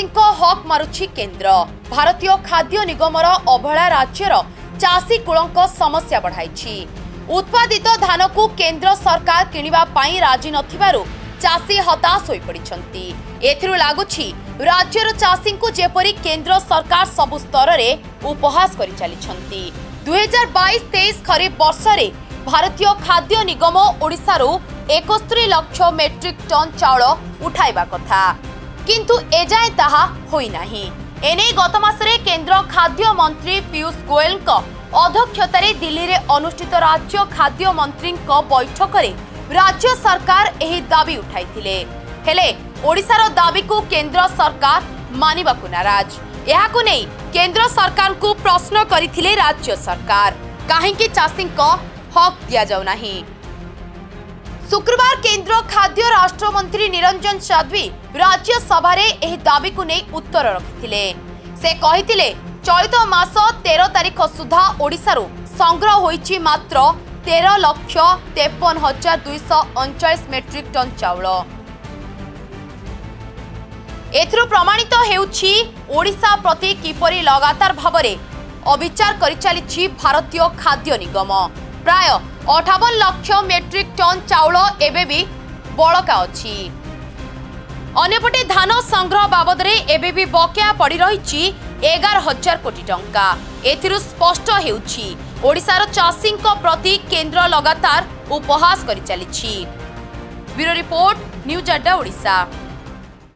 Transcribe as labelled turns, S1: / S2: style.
S1: चाषी हक मारुछि केन्द्र। भारतीय खाद्य निगमर अवहेला राज्यर चाषी कूलक समस्या बढ़ाई। उत्पादित धान को केन्द्र सरकार किनिबा पाई राजी नथिबारु चाषी हताश होई पड़िछंती। एथिरु लागुछि राज्यर चाषी को जेपरी केन्द्र सरकार सबु स्तर रे उपहास करि चलिछंती। 2022-23 खरीफ वर्ष रे भारतीय खाद्य निगम ओडिशारू 71 लाख मेट्रिक टन चाउल उठाइबा कथा, किंतु एजाए ताहा होई नाही। एने गत मासरे केंद्र खाद्य मंत्री पीयूष गोयल अध्यक्षतार दिल्ली रे अनुष्ठित राज्य खाद्य मंत्री बैठक रे राज्य सरकार एही दाबी उठाइथिले। हेले ओडिशार दाबी को केंद्र सरकार मानिबाकु नाराज। एहाकु नै केंद्र सरकार को प्रश्न करिथिले राज्य सरकार, काहेकि चाषी हक दिया जाउ नाही। शुक्रवार केंद्र खाद्य राष्ट्र मंत्री निरंजन यादव राज्यसभा रे एही दाबी को नै उत्तर रखिथिले। से कहिथिले चलित मास 13 तारिख सुधा ओडिशारू संग्रह होईछि मात्र 13,53,239 मेट्रिक टन चाउल। एथिरु प्रमाणित हेउछि ओडिशा प्रति किपरि लगातार भावरे अविचार करि चलिछि भारतीय खाद्य निगम। प्राय 58 लाख मेट्रिक टन चाउल एबे भी बळका अछि। अन्यपटे धान संग्रह बाबद रे एबे भी बकेया पड़ी रहिछि 11,000 कोटी टंका। एथिरु स्पष्ट हेउछि ओडिशार चाषी प्रति केंद्र लगातार उपहास करि चलिछि। ब्यूरो रिपोर्ट, न्यूज अड्डा ओडिशा।